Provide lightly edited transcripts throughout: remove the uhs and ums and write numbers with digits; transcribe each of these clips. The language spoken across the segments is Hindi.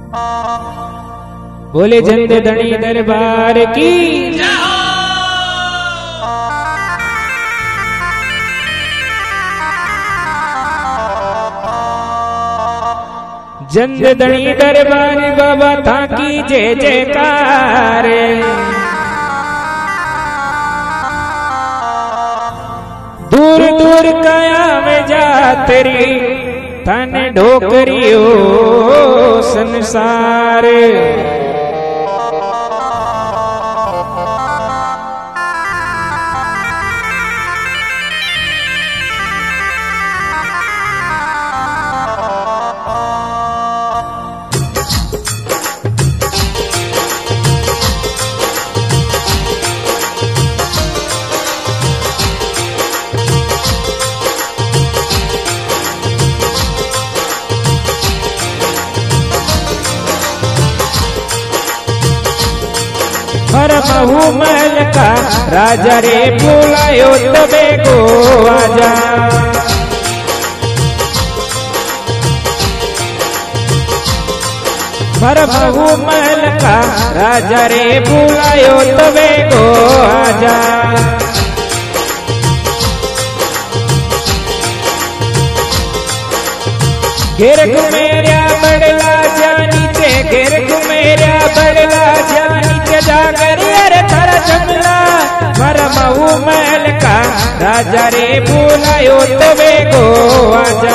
बोले जंद धनी दरबार की जंद धनी दरबार बाबा था की जय जयकार। दूर दूर काया में जा तेरी थन ढोकरियो संसार। महू महल का राजा रे बुलायो तबे को आजा। महू महल का राजा रे बुलायो तबे को आजा। घेर घुमेरिया बड़ला जानी चे घेर घुमेरिया बड़ला जानी चे जागर अरे थारा जमला। महू महल का राजा रे बुलायो तबे को आजा।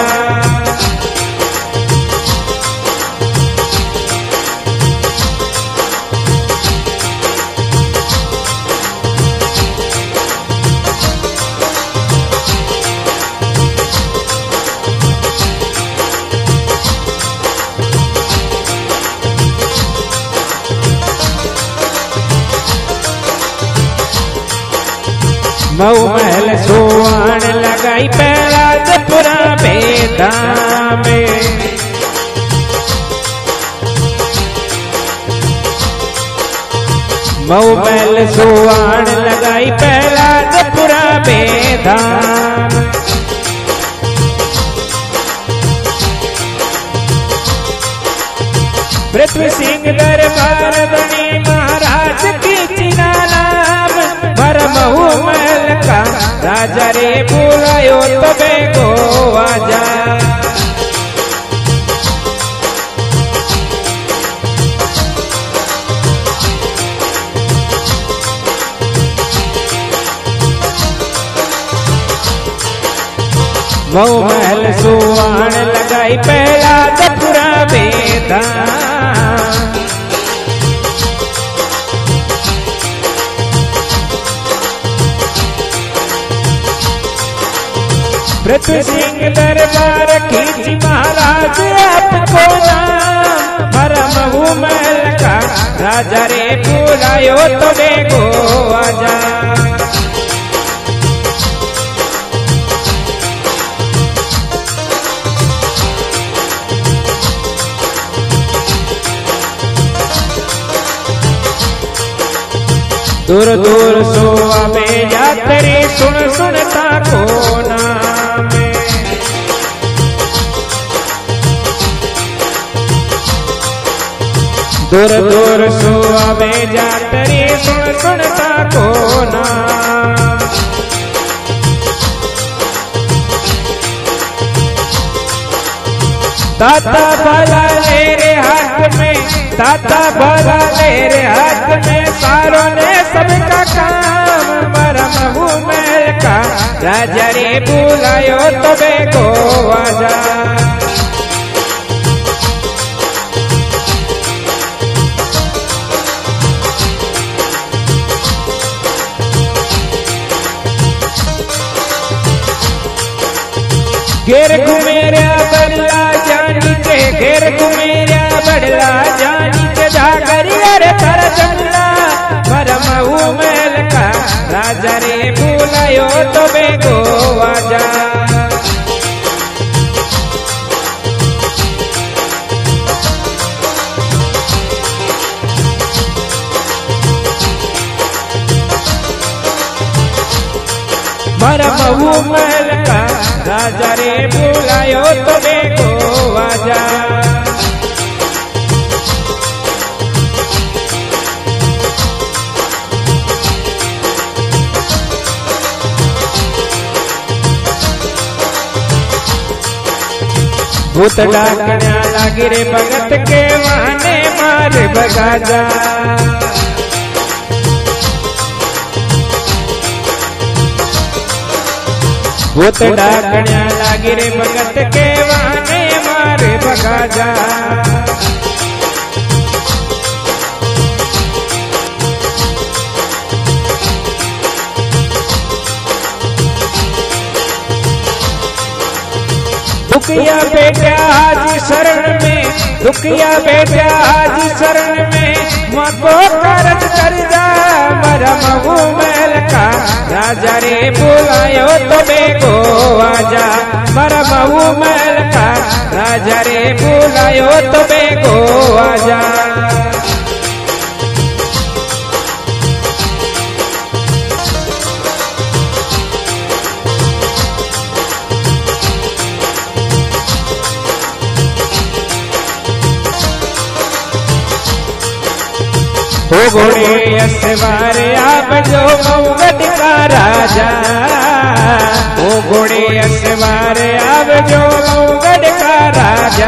मऊ महल सोवान लगाई पैरा जपुरा बेदा में। मऊ महल सोवान लगाई पैरा जपुरा बेदा। पृथ्वी सिंह दरबार धनी महाराज की चिना नाम। महू महल का राजा रे बुलायो तबे को आजा। मऊ महल सुवान लगाई पहला जपुरा बेदा। पृथ्वी सिंह दरबार खींच महाराज आपको नाम। महू महल का राजा रे बुलायो तबे को आजा। दूर दूर सोवा में यात्री सुन सुनता को नाम। दूर दूर सोवा में यात्री सुन सुनता को नाम। दाता भला ले रे हाथ में, दाता भला ले रे हाथ में, सारों ने सबका काम। महू महल का राजा रे बुलायो तबे को आजा। घेर घुमेरिया बड़ला जानी के घेर घुमेरिया बड़ला जानी के जागर अरे थारा जमला। महू महल का राजा रे बुलायो तबे को आजा। महू महल का राजा रे बुलायो तबे को आजा। भूत डाकण्या लागी रे भगत के वाहने मार भगा जा। भूत डाकण्या लागी रे भगत के वाहने मार भगा जा। दुखिया बेटा आज शरण में, दुखिया बेटा आज शरण में मको कारज कर जा। मरमऊ महल का राजा रे बुलायो तो बेगो आजा। मरमऊ महल का राजा रे बुलायो तो बेगो आजा। ओ घोड़े असवार आप जो मऊगढ़ का राजा। ओ घोड़े असवार आप जो मऊगढ़ का राजा।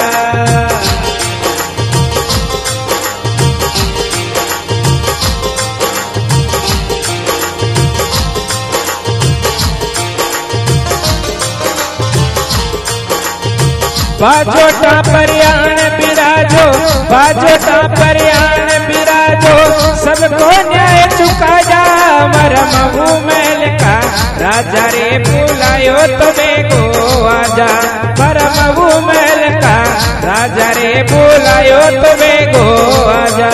बाजोटा परियाण बिराजो, बाजोटा परियाण बिराजो, सबको न्याय चुका जा। मरमऊ महल का राजा रे बुलायो तो बेगो आजा। मरमऊ महल का राजा रे बुलायो तो बेगो आजा।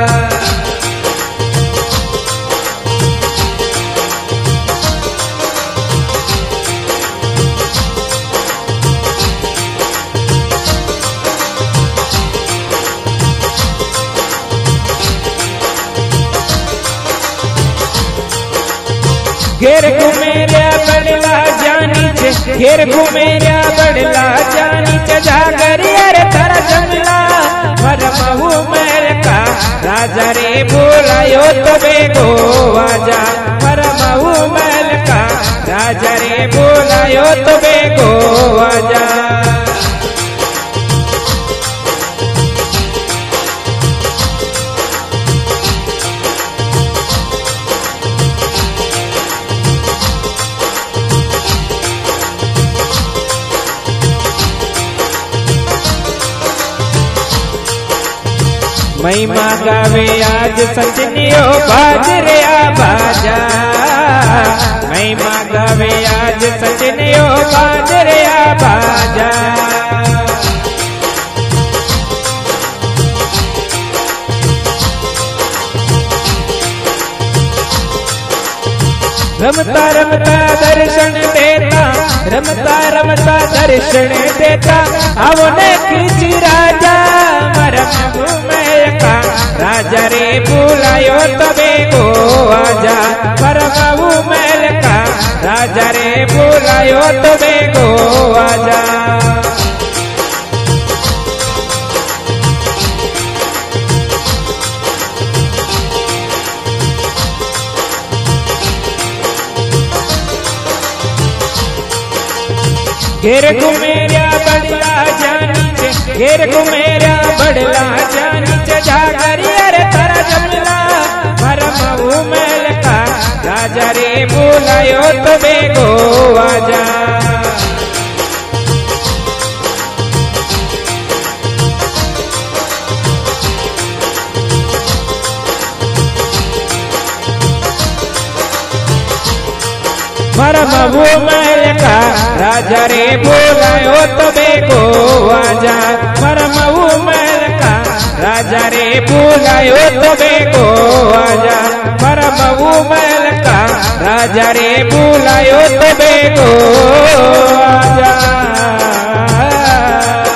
घेर घुमेरिया बड़ला जानी छे, घेर घुमेरिया बड़ला जानी छे। जागरिया रे तारा जमला। मरमऊ महल का राजा रे बुलायो तो बेगो आजा। मरमऊ महल का राजा रे बुलायो तो बेगो आजा। महिमा गावे आज सजनियो बाजरे बाजा। महिमा गावे आज सजनियो बाजरे बाजा। रमता रमता दर्शन देता, रमता रमता दर्शन देता। आवने खींची राजा। मरमऊ महल का राजा रे बुलायो तो बेगो आजा। मरमऊ महल का राजा रे बुलायो तो बेगो आजा। घेर घुमेरिया बड़ला जानी छे, घेर घुमेरिया बड़ला जानी छे। जागरिया रे तारा जमला। मरमऊ महल का राजा रे बुलायो तो बेगो आजा। मरमऊ महल का राजा रे बुलायो तो बेगो आजा। मरमऊ महल का राजा रे बुलायो तो बेगो आजा। मरमऊ महल का राजा रे बुलायो तो बेगो आजा।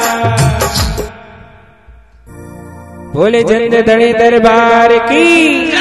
बोले जंद धनी दरबार की।